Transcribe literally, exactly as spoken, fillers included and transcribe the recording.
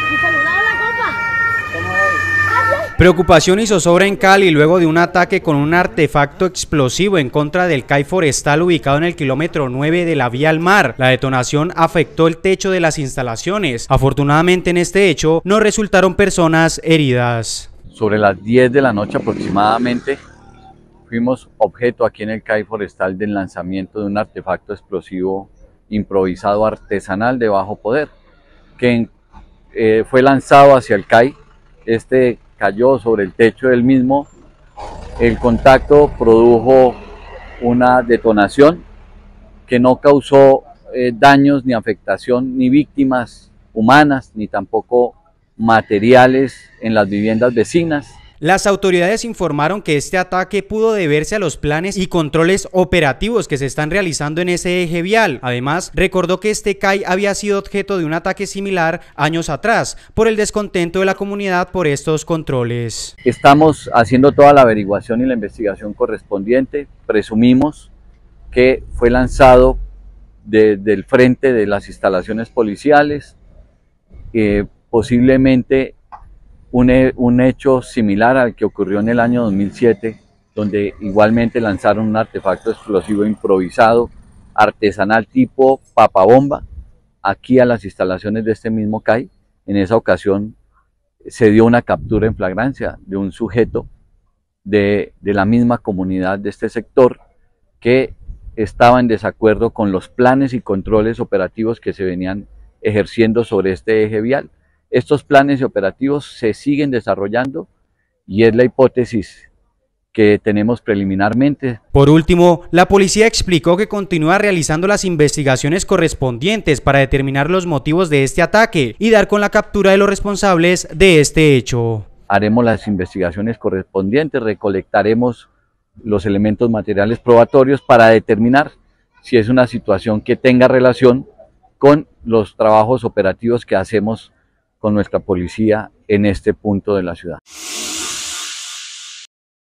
Preocupación y zozobra en Cali luego de un ataque con un artefacto explosivo en contra del C A I forestal ubicado en el kilómetro nueve de la vía al mar. La detonación afectó el techo de las instalaciones. Afortunadamente en este hecho no resultaron personas heridas. Sobre las diez de la noche aproximadamente fuimos objeto aquí en el C A I forestal del lanzamiento de un artefacto explosivo improvisado artesanal de bajo poder que eh, fue lanzado hacia el C A I. Este cayó sobre el techo del mismo, el contacto produjo una detonación que no causó eh, daños ni afectación ni víctimas humanas ni tampoco materiales en las viviendas vecinas. Las autoridades informaron que este ataque pudo deberse a los planes y controles operativos que se están realizando en ese eje vial. Además, recordó que este C A I había sido objeto de un ataque similar años atrás por el descontento de la comunidad por estos controles. Estamos haciendo toda la averiguación y la investigación correspondiente. Presumimos que fue lanzado desde el frente de las instalaciones policiales, eh, posiblemente Un, un hecho similar al que ocurrió en el año dos mil siete, donde igualmente lanzaron un artefacto explosivo improvisado, artesanal tipo papabomba, aquí a las instalaciones de este mismo C A I. En esa ocasión se dio una captura en flagrancia de un sujeto de, de la misma comunidad de este sector que estaba en desacuerdo con los planes y controles operativos que se venían ejerciendo sobre este eje vial. Estos planes y operativos se siguen desarrollando y es la hipótesis que tenemos preliminarmente. Por último, la policía explicó que continúa realizando las investigaciones correspondientes para determinar los motivos de este ataque y dar con la captura de los responsables de este hecho. Haremos las investigaciones correspondientes, recolectaremos los elementos materiales probatorios para determinar si es una situación que tenga relación con los trabajos operativos que hacemos con nuestra policía en este punto de la ciudad.